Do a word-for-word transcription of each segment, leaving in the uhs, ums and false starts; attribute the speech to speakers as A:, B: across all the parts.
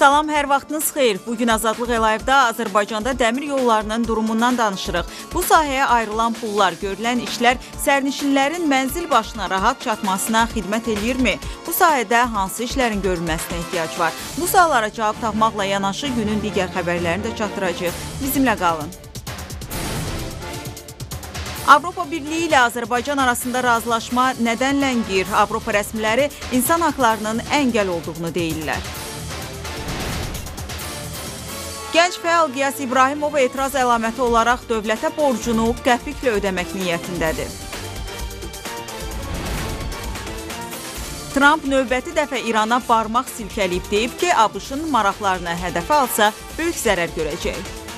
A: Salam, hər vaxtınız xeyir. Bugün Azadlıq Əlayevdə Azərbaycanda dəmir yollarının durumundan danışırıq. Bu sahəyə ayrılan pullar, görülən işlər sərnişinlərin mənzil başına rahat çatmasına xidmət eləyirmi? Bu sahədə hansı işlərin görülməsinə ehtiyac var? Bu suallara cavab tapmaqla yanaşı günün digər xəbərlərini də çatdıracağıq. Bizimlə qalın. Avropa Birliyi ilə Azərbaycan arasında razılaşma nədən ləngir? Avropa rəsmiləri insan haqlarının əngəl olduğunu deyirlər. Gənc fəal Qiyas İbrahimov etiraz əlaməti olaraq dövlətə borcunu qəpiklə ödəmək niyyətindədir. Trump növbəti dəfə İrana barmaq silkələyib deyib ki, ABŞ-ın maraqlarına hədəfə alsa böyük zərər görəcək.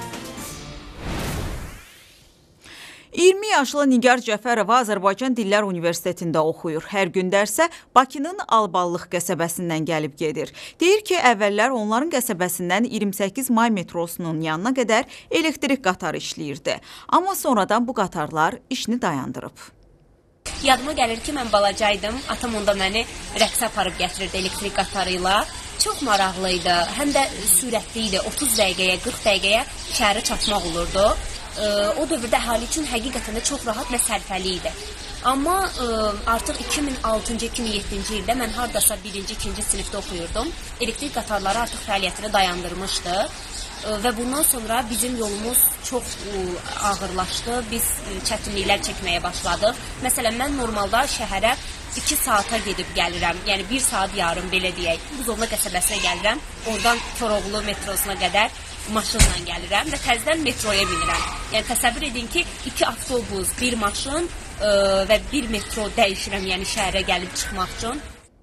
A: iyirmi yaşlı Nigar Cəfərova Azərbaycan Dillər Universitetində oxuyur. Hər gün dərsə Bakının Alballıq qəsəbəsindən gəlib gedir. Deyir ki, əvvəllər onların qəsəbəsindən iyirmi səkkiz may metrosunun yanına qədər elektrik qatarı işləyirdi. Amma sonradan bu qatarlar işini dayandırıb.
B: Yadıma gəlir ki, mən balacaydım. Atam onda məni rəqsə aparıb gətirirdi elektrik qatarı ilə. Çox maraqlıydı, həm də sürətli idi. otuz dəqiqəyə, qırx dəqiqəyə şəhərə çatmaq olurdu. O dövrdə əhali üçün həqiqətən də çox rahat və sərfəli idi. Amma artıq iki min altıncı iki min yeddinci ildə mən hardasa birinci ikinci sinifdə oxuyurdum. Elektrik qatarları artıq fəaliyyətini dayandırmışdı. Və bundan sonra bizim yolumuz çox ağırlaşdı. Biz çətinliklər çəkməyə başladıq. Məsələn, mən normalda şəhərə iki saata gedib gəlirəm. Yəni bir saat yarım belə deyək. Buzovna qəsəbəsinə gəlirəm. Oradan Koroğlu metrosuna qədər maşınla gəlirəm və təzədən metroya minirəm. Yəni təsəvvür edin ki, iki avtobus, bir maşın ə, və bir metro dəyişirəm, yəni şəhərə gəlib çıxmaq üçün.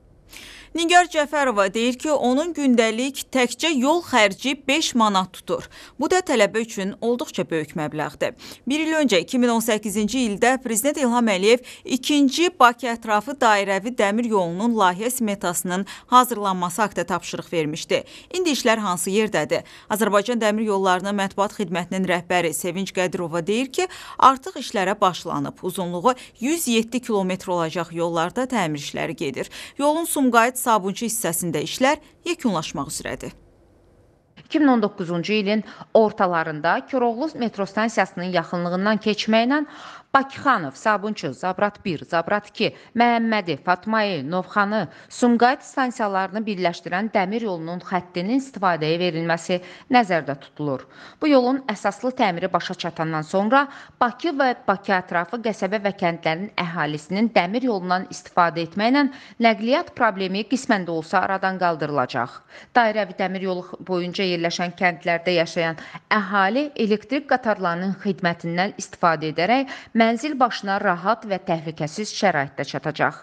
A: Nigar Cəfərova deyir ki, onun gündəlik təkcə yol xərci beş manat tutur. Bu da tələbə üçün olduqca böyük məbləğdir. Bir il öncə iki min on səkkizinci ildə Prezident İlham Əliyev ikinci Bakı ətrafı dairəvi dəmir yolunun layihə smetasının hazırlanması haqqında tapşırıq vermişdi. İndi işlər hansı yerdədir? Azərbaycan Dəmir Yollarının mətbuat xidmətinin rəhbəri Sevinç Qədirova deyir ki, artıq işlərə başlanıb. Uzunluğu yüz yeddi kilometr olacaq yollarda təmir işləri gedir. Yolun Sumqayıt Sabunçu hissəsində işlər yekunlaşmaq üzrədir.
C: iki min on doqquzuncu ilin ortalarında Koroğlu metro stansiyasının yaxınlığından keçməklə Bakıxanov, Sabunçu, Zabrat bir, Zabrat iki, Məhəmmədi, Fatmayı, Novxanı, Sumqayıt stansiyalarını birləşdirən dəmir yolunun xəttinin istifadəyə verilməsi nəzərdə tutulur. Bu yolun əsaslı təmiri başa çatandan sonra Bakı və Bakı ətrafı qəsəbə və kəndlərin əhalisinin dəmir yolundan istifadə etməklə nəqliyyat problemi qismən də olsa aradan qaldırılacaq. Dairəvi dəmir yolu boyunca yerləşən kəndlərdə yaşayan əhali elektrik qatarlarının xidmətindən istifadə edərək mənzil başına rahat və təhlükəsiz şəraitdə çatacaq.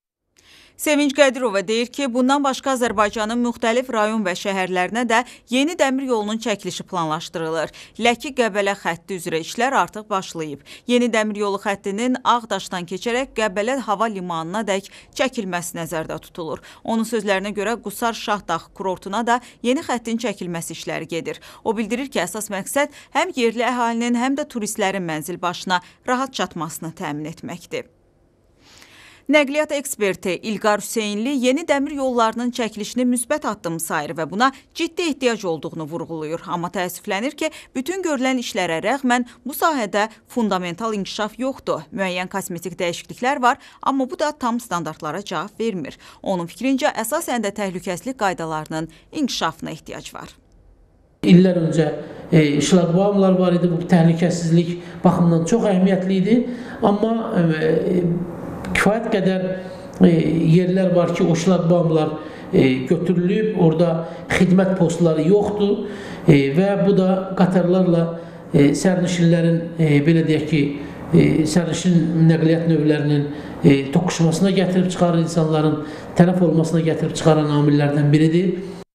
A: Sevinç Qədirova deyir ki, bundan başqa Azərbaycanın müxtəlif rayon və şəhərlərinə də yeni dəmir yolunun çəkilişi planlaşdırılır. Ləki-Qəbələ xətti üzrə işlər artıq başlayıb. Yeni dəmir yolu xəttinin Ağdaşdan keçərək Qəbələ hava limanına dək çəkilməsi nəzərdə tutulur. Onun sözlərinə görə Qusar Şahdağ kurortuna da yeni xəttin çəkilməsi işləri gedir. O bildirir ki, əsas məqsəd həm yerli əhalinin, həm də turistlərin mənzil başına rahat çatmasını təmin etməkdir. Nəqliyyat eksperti İlqar Hüseynli yeni dəmir yollarının çəkilişini müsbət addım sayır və buna ciddi ehtiyac olduğunu vurğulayır. Amma təəssüflənir ki, bütün görülən işlərə rəğmən bu sahədə fundamental inkişaf yoxdur. Müəyyən kosmetik dəyişikliklər var, amma bu da tam standartlara cavab vermir. Onun fikrincə, əsasən də təhlükəsizlik qaydalarının inkişafına ehtiyac var.
D: İllər öncə e, şlaqbaumlar var idi, bu təhlükəsizlik baxımından çox əhəmiyyətli idi. Amma e, kifayət qədər e, yerlər var ki, o şlaqbaumlar e, götürülüb, orada xidmət postları yoxdur e, və bu da qatarlarla e, sərnişinlərin, e, belə deyək ki, e, sərnişin nəqliyyat növlərinin e, toqquşmasına gətirib çıxarır, insanların tələf olmasına gətirib çıxaran amillərdən biridir.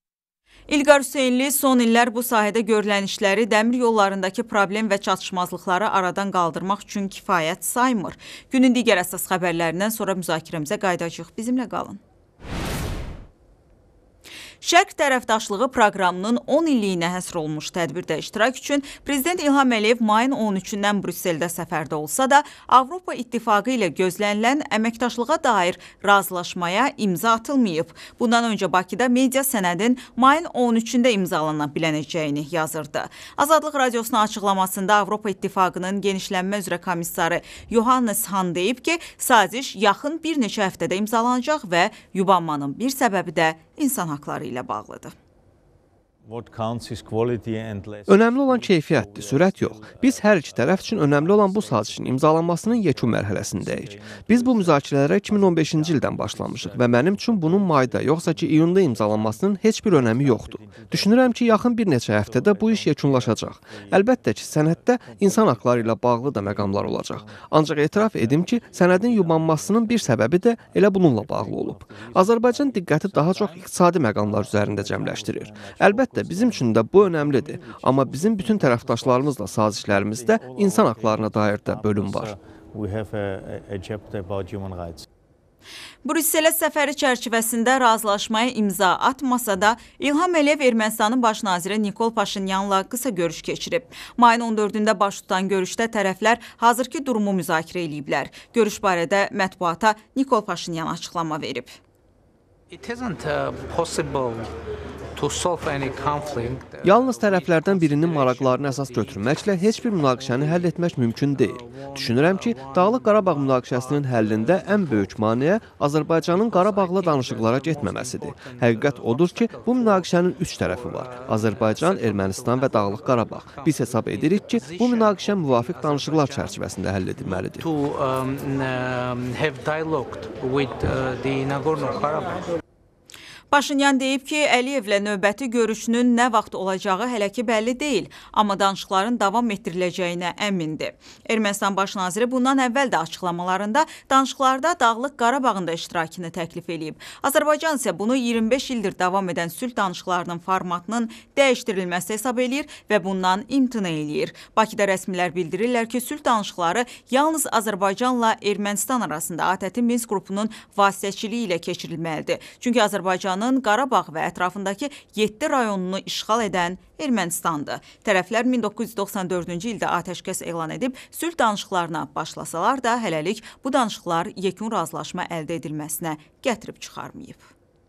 A: İlqar Hüseynli son illər bu sahədə görülən işləri dəmir yollarındakı problem və çatışmazlıqları aradan qaldırmaq üçün kifayət saymır. Günün digər əsas xəbərlərindən sonra müzakirəmizə qayıdacağıq. Bizimlə qalın. Şərq tərəfdaşlığı proqramının on illiyinə həsr olunmuş tədbirdə iştirak üçün Prezident İlham Əliyev mayın on üçündən Brüsseldə səfərdə olsa da, Avropa İttifaqı ilə gözlənilən əməkdaşlığa dair razılaşmaya imza atılmayıb. Bundan öncə Bakıda media sənədin mayın on üçündə imzalana bilənəcəyini yazırdı. Azadlıq Radiosuna açıqlamasında Avropa İttifaqının genişlənmə üzrə komissarı Johannes Han deyib ki, saziş yaxın bir neçə həftədə imzalanacaq və yubanmanın bir səbəbi də insan haqları ilə bağlıdır.
E: Önəmli olan keyfiyyətdir, sürət yox. Biz hər iki tərəf üçün önəmli olan bu sazişin imzalanmasının yekun mərhələsindəyik. Biz bu müzakirələrə iki min on beşinci ildən başlamışıq və mənim üçün bunun mayda, yoxsa ki iyunda imzalanmasının heç bir önəmi yoxdur. Düşünürəm ki, yaxın bir neçə həftədə bu iş yekunlaşacaq. Əlbəttə ki, sənəddə insan haqları ilə bağlı da məqamlar olacaq. Ancaq etiraf edim ki, sənədin yubanmasının bir səbəbi də elə bununla bağlı olub. Azərbaycan diqqəti daha çox iqtisadi məqamlar üzərində cəmləşdirir. Əlbəttə, bizim üçün də bu önəmlidir. Amma bizim bütün tərəfdaşlarımızla sazişlərimizdə insan haqlarına dair də bölüm var.
A: Brüsselə səfəri çərçivəsində razılaşmaya imza atmasa da, İlham Əliyev Ermənistanın baş naziri Nikol Paşinyanla qısa görüş keçirib. Mayın on dördündə baş tutan görüşdə tərəflər hazırki durumu müzakirə ediblər. Görüş barədə mətbuata Nikol Paşinyan açıqlama verib.
F: It isn't uh, possible to solve any conflict.
E: Yalnız tərəflərdən birinin maraqlarını əsas götürməklə heç bir münaqişəni həll etmək mümkün deyil. Düşünürəm ki, Dağlıq Qarabağ münaqişəsinin həllində ən böyük maneə Azərbaycanın Qarabağla danışıqlara getməməsidir. Həqiqət odur ki, bu münaqişənin üç tərəfi var. Azərbaycan, Ermənistan və Dağlıq Qarabağ. Biz hesab edirik ki, bu münaqişə müvafiq danışıqlar çərçivəsində həll edilməlidir.
F: To um, have dialogue with uh, the Nagorno-Karabakh.
A: Paşinyan deyib ki, Əliyevlə növbəti görüşünün nə vaxt olacağı hələ ki bəlli deyil, amma danışıqların davam etdiriləcəyinə əmindir. Ermənistan baş naziri bundan əvvəl də açıqlamalarında danışıqlarda Dağlıq Qarabağın da iştirakını təklif edib. Azərbaycan isə bunu iyirmi beş ildir davam edən sülh danışıqlarının formatının dəyişdirilməsi hesab eləyir və bundan imtina eləyir. Bakıda rəsmilər bildirirlər ki, sülh danışıqları yalnız Azərbaycanla Ermənistan arasında A T T Minsk qrupunun vasitəçiliyi ilə keçirilməlidir. Çünki Azərbaycan Qarabağ və ətrafındakı yeddi rayonunu işğal edən Ermənistandır. Tərəflər min doqquz yüz doxsan dördüncü ildə atəşkəs elan edib, sülh danışıqlarına başlasalar da hələlik bu danışıqlar yekun razılaşma əldə edilməsinə gətirib çıxarmayıb.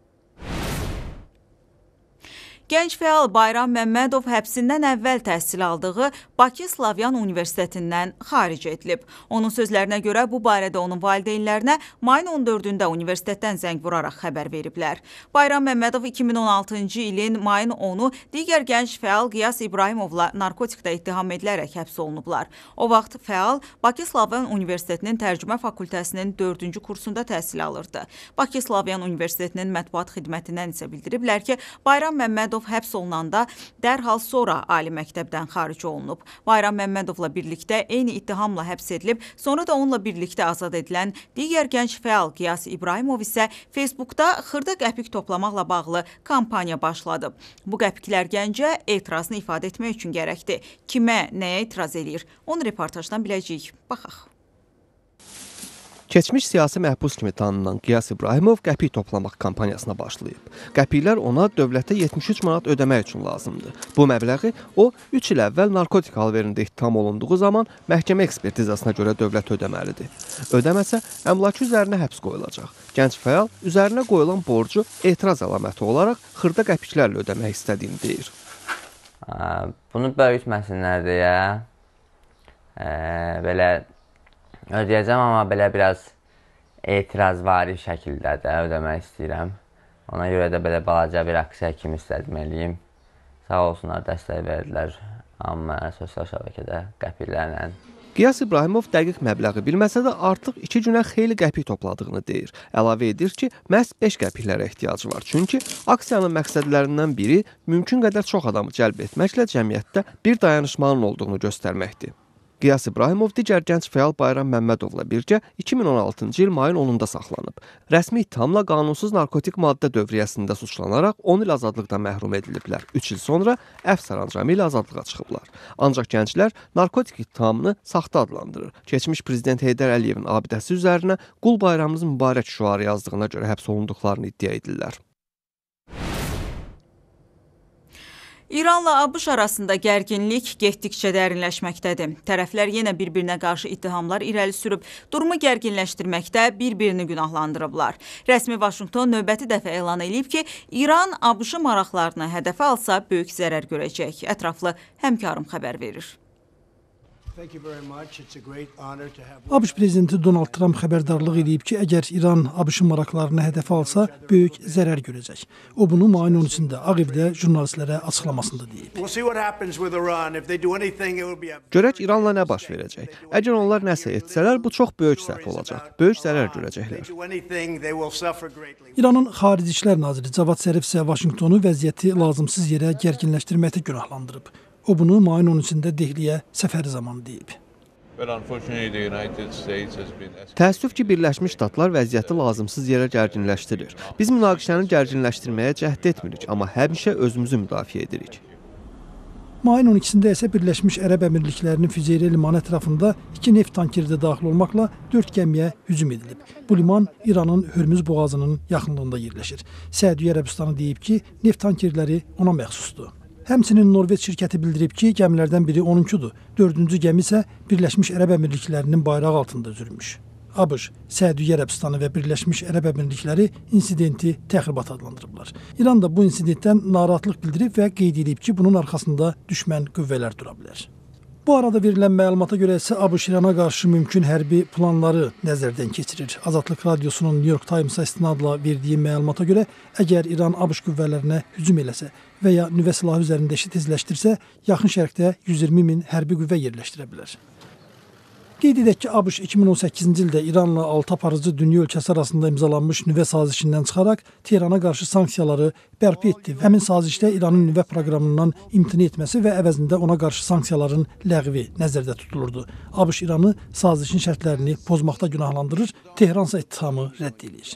A: Gənc fəal Bayram Məmmədov həbsindən əvvəl təhsil aldığı Bakı Slavyan Universitetindən xaric edilib. Onun sözlərinə görə bu barədə onun valideynlərinə mayın on dördündə universitetdən zəng vuraraq xəbər veriblər. Bayram Məmmədov iki min on altıncı ilin mayın onu digər gənc fəal Qiyas İbrahimovla narkotikdə ittiham edilərək həbs olunublar. O vaxt fəal Bakı Slavyan Universitetinin tərcümə fakültəsinin dördüncü kursunda təhsil alırdı. Bakı Slavyan Universitetinin mətbuat xidmətindən isə bildiriblər ki, Bayram Məmmədov həbs olunanda dərhal sonra ali məktəbdən xaric olunub. Bayram Məmmədovla birlikdə eyni ittihamla həbs edilib, sonra da onunla birlikdə azad edilən digər gənc fəal Qiyas İbrahimov isə Facebookda xırda qəpik toplamaqla bağlı kampaniya başladı. Bu qəpiklər gəncə etirazını ifadə etmək üçün gərəkdir. Kimə, nəyə etiraz eləyir? Onu reportajdan biləcəyik. Baxaq.
E: Keçmiş siyasi məhbus kimi tanınan Qiyas İbrahimov qəpik toplamaq kampaniyasına başlayıb. Qəpiklər ona dövlətə yetmiş üç manat ödəmək üçün lazımdır. Bu məbləği o, üç il əvvəl narkotik alverində ittiham olunduğu zaman məhkəmə ekspertizasına görə dövlət ödəməlidir. Ödəməsə, əmlakı üzərinə həbs qoyulacaq. Gənc fəal üzərinə qoyulan borcu etiraz əlaməti olaraq xırda qəpiklərlə ödəmək istədiyini deyir.
G: Bunu böyütməsinlər deyə belə ödəyəcəm, amma belə biraz etirazvari şəkildə də ödəmək istəyirəm. Ona görə də belə balaca bir aksiya kimi istədməliyim. Sağ olsunlar, dəstək verdilər amma sosial şəbəkədə qəpiklərlə.
E: Qiyas İbrahimov dəqiq məbləği bilməsə də artıq iki günə xeyli qəpik topladığını deyir. Əlavə edir ki, məhz beş qəpiklərə ehtiyacı var. Çünki aksiyanın məqsədlərindən biri mümkün qədər çox adamı cəlb etməklə cəmiyyətdə bir dayanışmanın olduğunu göstərməkdir. Qiyas İbrahimov digər gənc fəal Bayram Məmmədovla birgə iki min on altıncı il mayın onunda saxlanıb. Rəsmi ittihamla qanunsuz narkotik maddə dövriyyəsində suçlanaraq on il azadlıqdan məhrum ediliblər. üç il sonra əfv sərəncamı ilə azadlığa çıxıblar. Ancaq gənclər narkotik ittihamını saxta adlandırır. Keçmiş prezident Heydər Əliyevin abidəsi üzərinə Qul bayramımız mübarək şüarı yazdığına görə həbs olunduqlarını iddia edirlər.
A: İranla ABŞ arasında gərginlik getdikcə dərinləşməkdədir. Tərəflər yenə bir-birinə qarşı ittihamlar irəli sürüb, durumu gərginləşdirməkdə bir-birini günahlandırıblar. Rəsmi Vaşinqton növbəti dəfə elan edib ki, İran ABŞ maraqlarını hədəfə alsa böyük zərər görəcək. Ətraflı həmkarım xəbər verir.
H: ABŞ prezidenti Donald Trump xəbərdarlıq edib ki, əgər İran ABŞ maraqlarını hədəfə alsa, böyük zərər görəcək. O bunu mayın on üçündə Ağ Evdə jurnalistlərə açıqlamasında deyib.
E: Görək İranla nə baş verəcək? Əgər onlar nəsə etsələr, bu çox böyük səhv olacaq. Böyük zərər görəcəklər.
H: İranın Xarici İşlər naziri Cavad Zərif isə Vaşinqtonu vəziyyəti lazımsız yerə gərginləşdirməkdə günahlandırıb. O bunu mayın on üçündə Dehliyə səfəri zamanı deyib.
E: Təəssüf ki, Birləşmiş Ştatlar vəziyyəti lazımsız yerə gərginləşdirir. Biz münaqişəni gərginləşdirməyə cəhd etmirik, amma həmişə özümüzü müdafiə edirik.
H: Mayın on ikisində isə Birləşmiş Ərəb Əmirliklərinin Füzeyra limanı ətrafında iki neft tankeri də daxil olmaqla dörd gəmiyə hücum edilib. Bu liman İranın Hörmüz boğazının yaxınlığında yerləşir. Səudiyyə Ərəbistanı deyib ki, neft tankerləri ona məxsusdur. Həmçinin Norveç şirkəti bildirib ki, gəmilərdən biri onunkudur. Dördüncü gəmi isə Birləşmiş Ərəb Əmirliklərinin bayrağı altında üzürmüş. ABŞ, Səudiyyə Ərəbistanı və Birləşmiş Ərəb Əmirlikləri insidenti təxribat adlandırıblar. İran da bu insidentdən narahatlıq bildirib və qeyd edib ki, bunun arxasında düşmən qüvvələr dura bilər. Bu arada verilən məlumata görə isə ABŞ İrana qarşı mümkün hərbi planları nəzərdən keçirir. Azadlıq Radiosunun New York Times-a istinadla verdiyi məlumata görə, əgər İran ABŞ qüvvələrinə hücum eləsə və ya nüvə silahı üzərində işi tezləşdirsə, yaxın şərqdə yüz iyirmi min hərbi qüvvə yerləşdirə bilər. Qeyd edək ki, ABŞ iki min on səkkizinci ildə İranla altı aparıcı dünya ölkəsi arasında imzalanmış nüvə sazişindən çıxaraq Tehrana qarşı sanksiyaları bərpa etdi. Həmin sazişdə İranın nüvə proqramından imtina etməsi və əvəzində ona qarşı sanksiyaların ləğvi nəzərdə tutulurdu. ABŞ İranı sazişin şərtlərini pozmaqda günahlandırır, Tehran isə ittihamı rədd edir.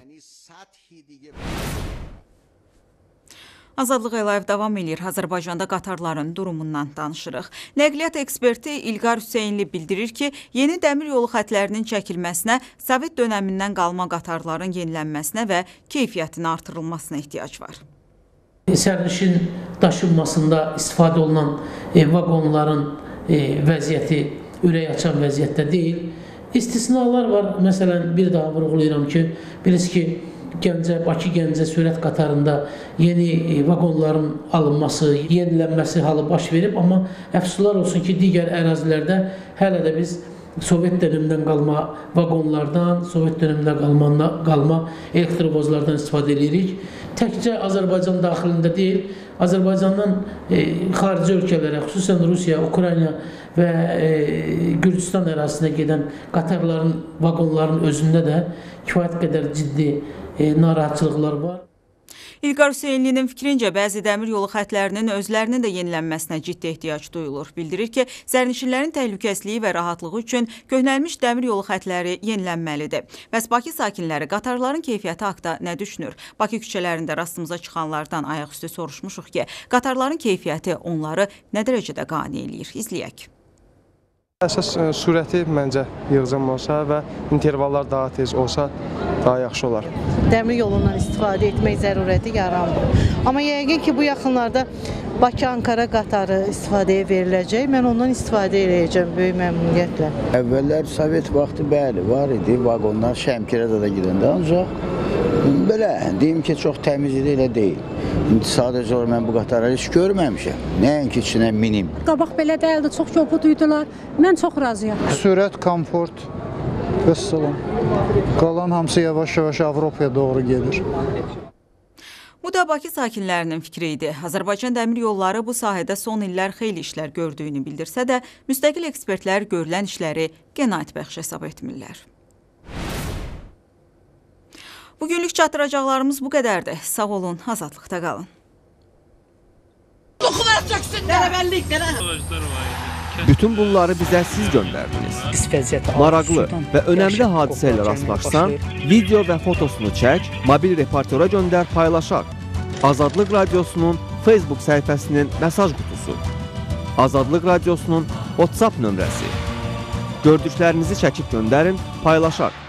A: Azadlıq Əlayev davam edir. Azərbaycanda qatarların durumundan danışırıq. Nəqliyyat eksperti İlqar Hüseynli bildirir ki, yeni dəmir yolu xətlərinin çəkilməsinə, Sovet dönəmindən qalma qatarların yenilənməsinə və keyfiyyətin artırılmasına ehtiyac var.
D: Sərnişin daşınmasında istifadə olunan e, vaqonların e, vəziyyəti ürək açan vəziyyətdə deyil. İstisnalar var. Məsələn, bir daha vurğulayıram ki, bilirsiniz ki, Gəncə, Bakı-Gəncə sürət qatarında yeni vaqonların alınması, yenilənməsi halı baş verib, amma əfsuslar olsun ki, digər ərazilərdə hələ də biz Sovet dönemindən qalma vaqonlardan, Sovet dönemindən qalma, qalma elektrovozlardan istifadə edirik. Təkcə Azərbaycan daxilində deyil, Azərbaycandan e, xarici ölkələrə, xüsusən Rusiya, Ukrayna və e, Gürcistan ərazisinə gedən qatarların, vaqonların özündə də kifayət qədər ciddi e, narahatçılıqlar var.
A: İlqar Hüseynlinin fikrincə, bəzi dəmir yolu xətlərinin özlərinin də yenilənməsinə ciddi ehtiyac duyulur. Bildirir ki, sərnişinlərin təhlükəsizliyi və rahatlığı üçün köhnəlmiş dəmir yolu xətləri yenilənməlidir. Bəs Bakı sakinləri qatarların keyfiyyəti haqda nə düşünür? Bakı küçələrində rastımıza çıxanlardan ayaqüstü soruşmuşuq ki, qatarların keyfiyyəti onları nə dərəcədə qane eləyir? İzləyək.
I: Əsas sürəti məncə yığcam olsa və intervallar daha tez olsa daha yaxşı olar.
J: Dəmir yolundan istifadə etmək zərurəti yaranmır. Amma yəqin ki, bu yaxınlarda Bakı-Ankara qatarı istifadəyə veriləcək. Mən ondan istifadə edəcəm böyük məmnuniyyətlə.
K: Əvvəllər Sovet vaxtı bəli var idi, vaqonlar Şəmkirədə də gedəndə, ancaq belə deyim ki, çox təmiz idi, elə deyil. İndi sadəcə olaraq mən bu qatarları heç görməmişəm. Nəinki içinə minim.
L: Qabaq belə deyildi, çox yobuduydular. Mən çox razıyam.
M: Sürət, komfort, vəssalam. Qalan hamısı yavaş-yavaş Avropaya doğru gedir.
A: Bu da Bakı sakinlərinin fikri idi. Azərbaycan dəmir yolları bu sahədə son illər xeyli işlər gördüyünü bildirsə də, müstəqil ekspertlər görülən işləri qənaətbəxş hesab etmirlər. Bugünlük çatdıracaqlarımız bu qədərdir. Sağ olun, azadlıqda qalın.
E: Bütün bunları bizə siz göndərdiniz. Maraqlı və önəmli hadisə ilə rastlaşsan, video və fotosunu çək, mobil reportera göndər, paylaşaq. Azadlıq Radiosunun Facebook səhifəsinin mesaj qutusu. Azadlıq Radiosunun WhatsApp nömrəsi. Gördüklərinizi çəkib göndərin, paylaşaq.